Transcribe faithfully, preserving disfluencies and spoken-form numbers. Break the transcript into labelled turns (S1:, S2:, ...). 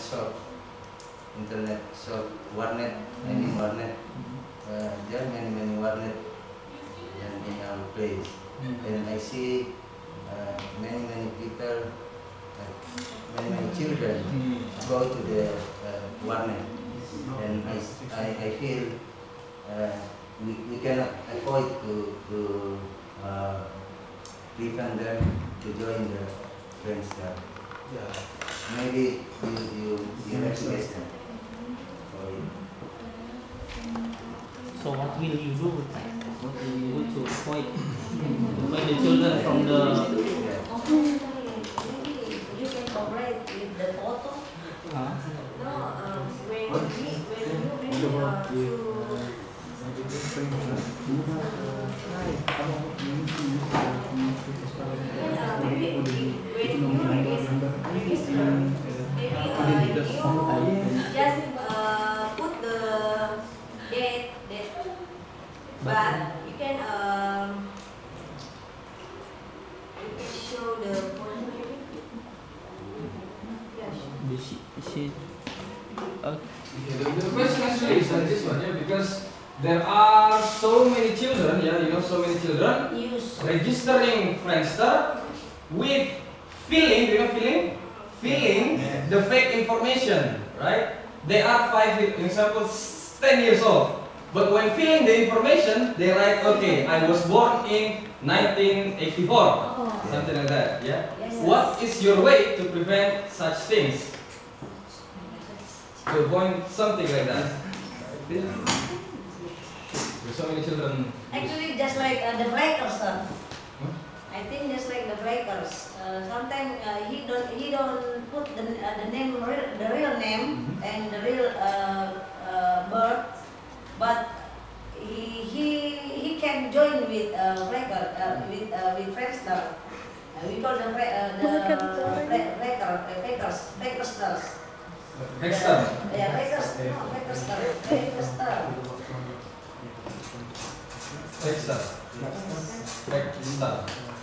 S1: shop, internet shop, warnet, many warnet. Uh, there are many many warnet in, in our place, and I see uh, many many people, uh, many many children go to the uh, warnet, and I, I, I feel uh, we, we cannot afford to to uh, prevent them to join the Friends Club.
S2: Yeah.
S1: Maybe you you you have suggestion for you.
S3: So what will you do? What will you do to avoid to make the children from the?
S1: Yeah.
S4: Maybe you can cooperate with the photo.
S3: Huh?
S4: No, um, when we when you bring uh, to uh, maybe when you register, register maybe uh, you just uh, put the date, date, but you can um, you can show the photo maybe. Yeah, sure.
S3: Is she, is she, uh,
S2: Yeah, the, the question actually is on this one, yeah, because there are so many children, yeah, you know, so many children
S4: Use.
S2: registering Friendster with filling, you know, filling, filling the fake information, right? They are five, for example, ten years old, but when filling the information, they write, okay, I was born in nineteen eighty-four,
S4: Oh.
S2: something like that, yeah.
S4: Yes, yes.
S2: What is your way to prevent such things? To avoid something like that. There's so many children.
S4: Actually, just like uh, the breakers, sir.
S2: Huh?
S4: I think just like the breakers. Uh, Sometimes uh, he don't he don't put the uh, the name real, the real name and the real uh, uh, birth, but he he he can join with uh, breaker uh, with uh, with Friendster. Uh, we call the bre- uh, the bre- breaker uh, breakers breakers.
S2: Hexter.
S4: Yeah, breakers. No, breakers. Breakers.
S2: Hexter. Hexter.